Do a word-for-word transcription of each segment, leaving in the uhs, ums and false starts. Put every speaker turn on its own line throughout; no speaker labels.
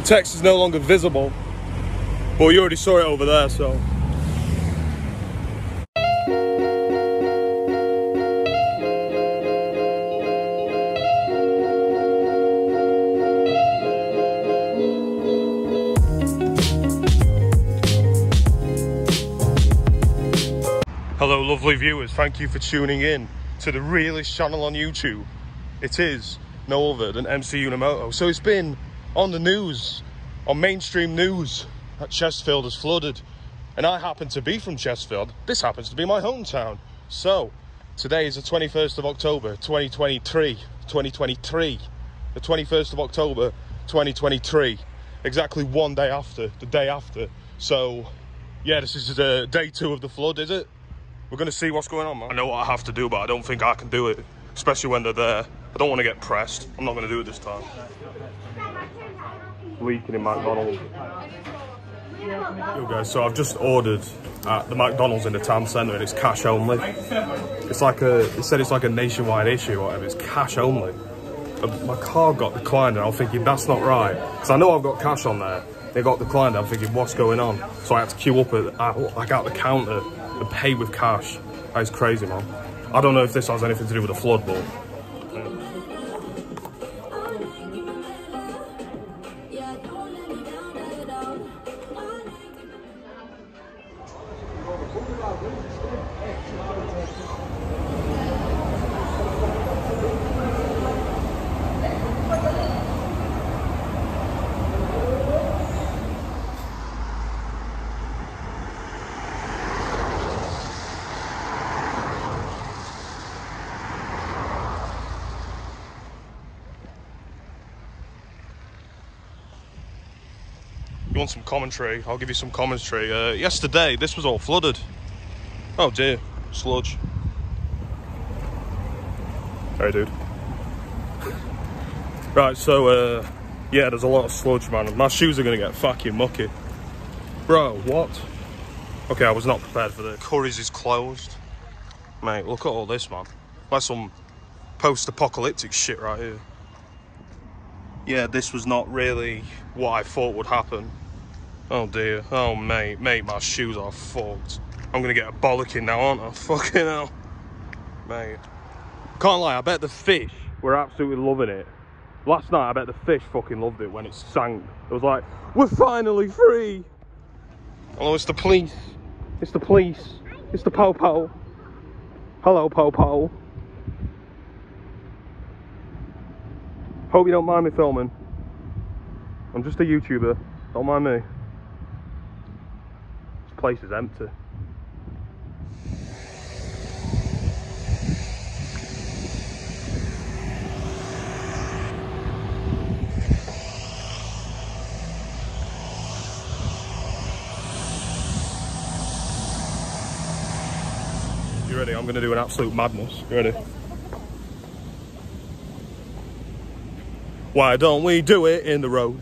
The text is no longer visible, but you already saw it over there, so. Hello lovely viewers, thank you for tuning in to the realest channel on YouTube. It is no other than M C Unimoto. So it's been on the news, on mainstream news, that Chesterfield has flooded. And I happen to be from Chesterfield. This happens to be my hometown. So today is the twenty-first of October twenty twenty-three. twenty twenty-three. The twenty-first of October twenty twenty-three. Exactly one day after, the day after. So yeah, this is the day two of the flood, is it? We're going to see what's going on, man. I know what I have to do, but I don't think I can do it. Especially when they're there. I don't want to get pressed. I'm not going to do it this time. Leaking in McDonald's. Yo guys, so I've just ordered at the McDonald's in the town centre and it's cash only. It's like a, it said it's like a nationwide issue or whatever. It's cash only. But my card got declined and I'm thinking that's not right. Because I know I've got cash on there. They got declined. I'm thinking what's going on? So I had to queue up at, at like out the counter and pay with cash. That is crazy, man. I don't know if this has anything to do with the flood, but you want some commentary? I'll give you some commentary. Uh, yesterday, this was all flooded. Oh dear, sludge. Hey, dude. Right, so, uh, yeah, there's a lot of sludge, man. My shoes are gonna get fucking mucky. Bro, what? Okay, I was not prepared for this. Curry's is closed. Mate, look at all this, man. That's some post-apocalyptic shit right here. Yeah, this was not really what I thought would happen. Oh dear, oh mate, mate, my shoes are fucked. I'm gonna get a bollocking now, aren't I? Fucking hell. Mate. Can't lie, I bet the fish were absolutely loving it. Last night, I bet the fish fucking loved it when it sank. It was like, we're finally free! Oh, it's the police. It's the police. It's the po-po. Hello, po-po. Hope you don't mind me filming. I'm just a YouTuber. Don't mind me. This place is empty. You ready? I'm gonna do an absolute madness. You ready? Why don't we do it in the road?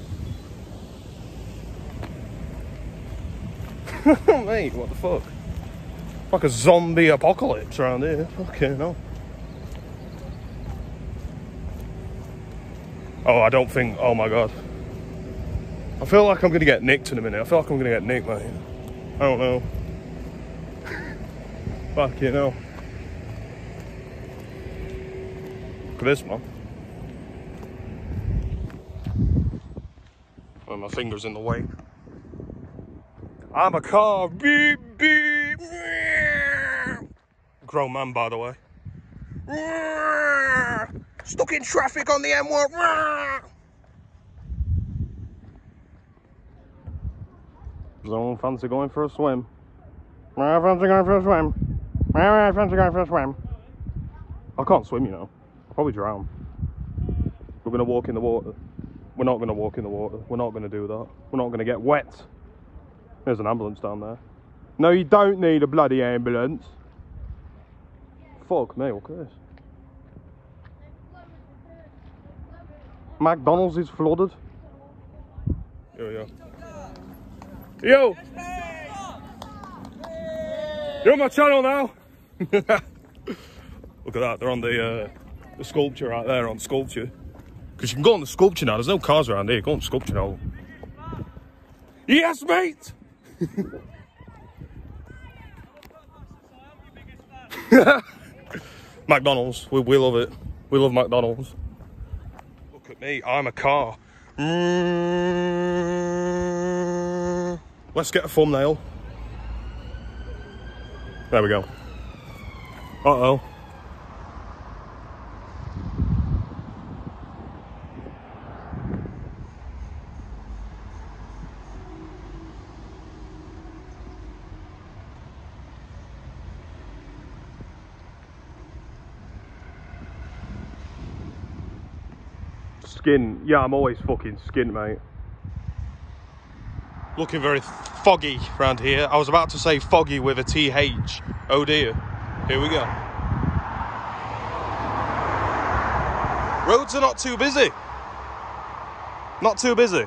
Mate, what the fuck? Like a zombie apocalypse around here. Fucking hell. Oh, I don't think, oh my god. I feel like I'm gonna get nicked in a minute. I feel like I'm gonna get nicked, mate. I don't know. Fucking hell. Look at this, man. Oh, my finger's in the way. I'm a car. Beep, beep. Grown man, by the way. Stuck in traffic on the M one. Don't fancy going for a swim. I fancy going for a swim. I fancy going for a swim. I can't swim, you know. I'll probably drown. We're gonna walk in the water. We're not going to walk in the water. We're not going to do that. We're not going to get wet. There's an ambulance down there. No, you don't need a bloody ambulance. Fuck me, look at this. McDonald's is flooded. Yo, yo. Yo! You're on my channel now! Look at that, they're on the, uh, the sculpture out there, on sculpture. Because you can go on the sculpture now. There's no cars around here. Go on the sculpture now. Yes, mate! McDonald's. We, we love it. We love McDonald's. Look at me. I'm a car. Mm. Let's get a thumbnail. There we go. Uh-oh. Skin. Yeah, I'm always fucking skint, mate. Looking very foggy around here. I was about to say foggy with a T H. Oh dear. Here we go. Roads are not too busy. Not too busy.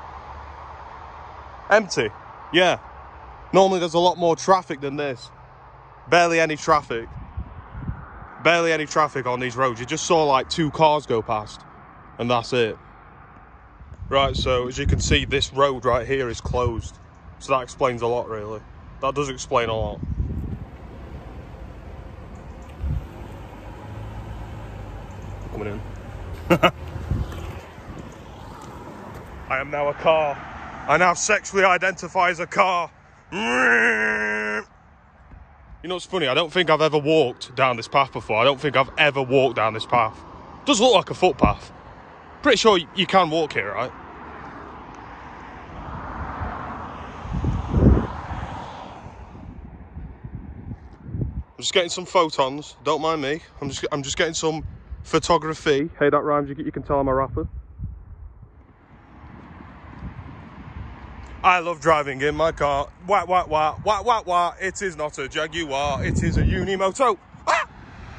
Empty. Yeah. Normally there's a lot more traffic than this. Barely any traffic. Barely any traffic on these roads. You just saw like two cars go past. And that's it. Right, so as you can see, this road right here is closed. So that explains a lot, really. That does explain a lot. Coming in. I am now a car. I now sexually identify as a car. You know what's funny? I don't think I've ever walked down this path before. I don't think I've ever walked down this path. It does look like a footpath. Pretty sure you can walk here, right? I'm just getting some photons. Don't mind me. I'm just I'm just getting some photography. Hey, that rhymes. You, you can tell I'm a rapper. I love driving in my car. Wah wah wah wah wah wah. It is not a Jaguar. It is a Unimoto. Ah!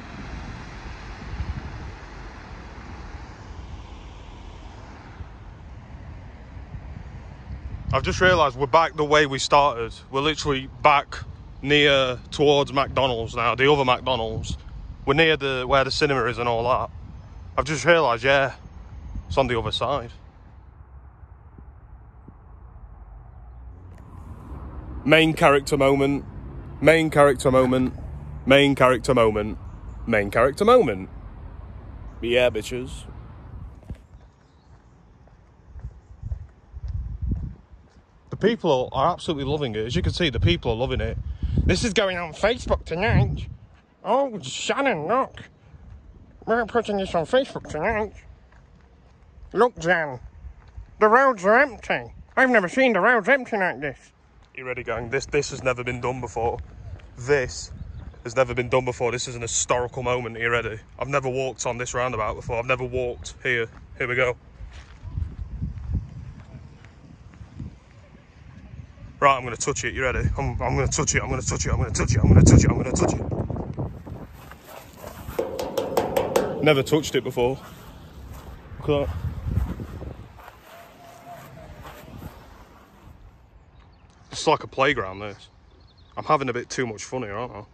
I've just realised we're back the way we started. We're literally back near towards McDonald's now, the other McDonald's. We're near the where the cinema is and all that. I've just realised, yeah, it's on the other side. Main character moment, main character moment, main character moment, main character moment. Yeah, bitches. The people are absolutely loving it. As you can see, the people are loving it. This is going on Facebook tonight. Oh, Shannon, look. We're putting this on Facebook tonight. Look, Jan. The roads are empty. I've never seen the roads empty like this. You ready, gang? This, this has never been done before. This has never been done before. This is an historical moment. Are you ready? I've never walked on this roundabout before. I've never walked here. Here we go. Right, I'm going to touch it. You ready? I'm, I'm going to touch it. I'm going to touch it. I'm going to touch it. I'm going to touch it. I'm going to touch it. Never touched it before. Look at that. It's like a playground, this. I'm having a bit too much fun here, aren't I?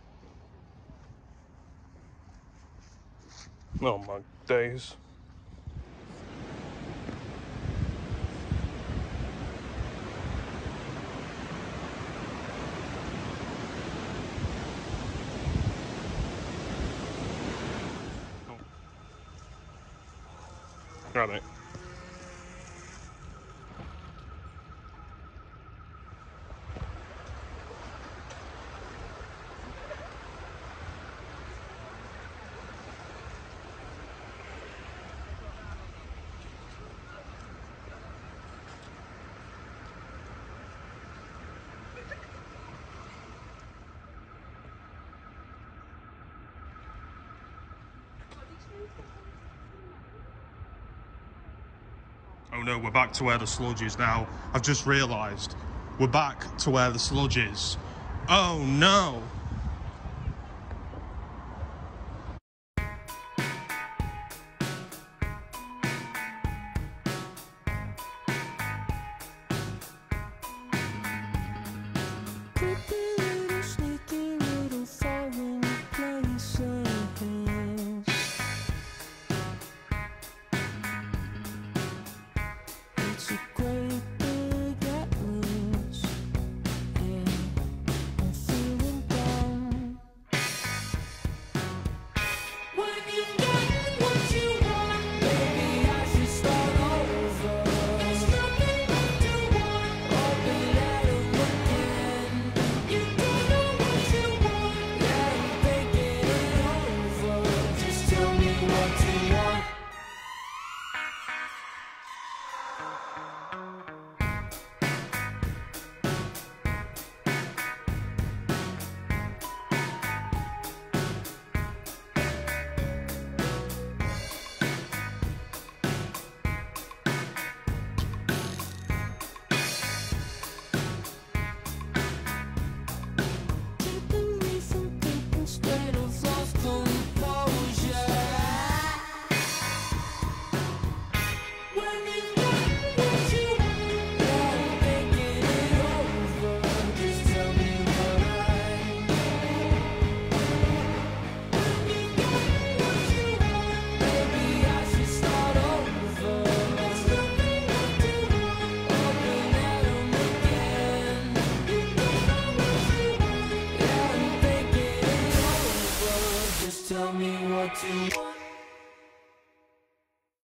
Oh my days. Right, mate. Oh no, we're back to where the sludge is now. I've just realised we're back to where the sludge is. Oh no!